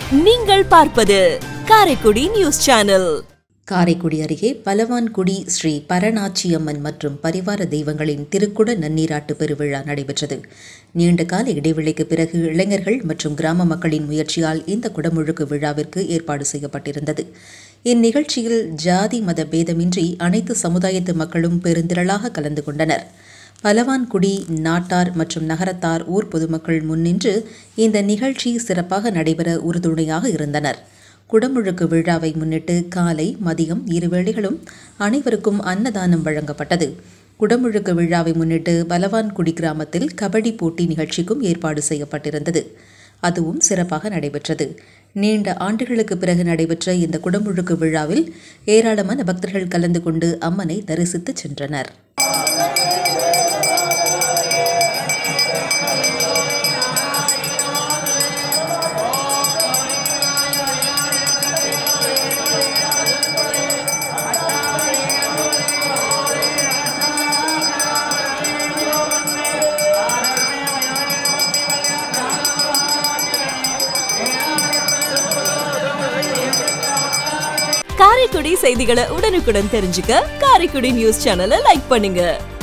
நீங்கள் பார்ப்பது Karaikudi news channel. Karaikudi அருகே பலவான்குடி ஸ்ரீ பரணாச்சியம்மன் மற்றும் பரிவார தெய்வங்களின் திருக்குட நன்னீராட்டு பெருவிழா நடைபெற்றது. நீண்ட கால இடைவெளிக்கு பிறகு இளைஞர்கள் மற்றும் கிராம மக்களின் முயற்சியால் இந்த குடமுழுக்கு விழாவிற்கு ஏற்பாடு செய்யப்பட்டிருந்தது. இந்நிகழ்ச்சியில் ஜாதி மத பேதமின்றி அனைத்து சமுதாயத்து மக்களும் பெருந்திரளாக கலந்து கொண்டனர். பலவான்குடி நாட்டார் மற்றும் நகரத்தார் ஊர் பொதுமக்கள் முன்னின்று இந்த நிகழ்ச்சி சிறப்பாக நடைபெற உறுதுணையாக இருந்தனர். குடமுழுக்கு விழாவை முன்னிட்டு காலை மதியம் இருவேளைகளும் அனைவருக்கும் அன்னதானம் வழங்கப்பட்டது. குடமுழுக்கு விழாவை முன்னிட்டு பலவான்குடி கிராமத்தில் கபடி போட்டி நிகழ்ச்சிக்கும் ஏற்பாடு செய்யப்பட்டிருந்தது. அதுவும் சிறப்பாக நடைபெற்றது. நீண்ட ஆண்டுகளுக்கு பிறகு நடைபெற்ற இந்த குடமுழுக்கு விழாவில் ஏராளமான பக்தர்கள் கலந்து கொண்டு அம்மனை தரிசித்து சென்றனர். காரைக்குடி செய்திகளை உடனுக்குடன் தெரிஞ்சுக்க காரைக்குடி நியூஸ் சேனலை லைக் பண்ணுங்க.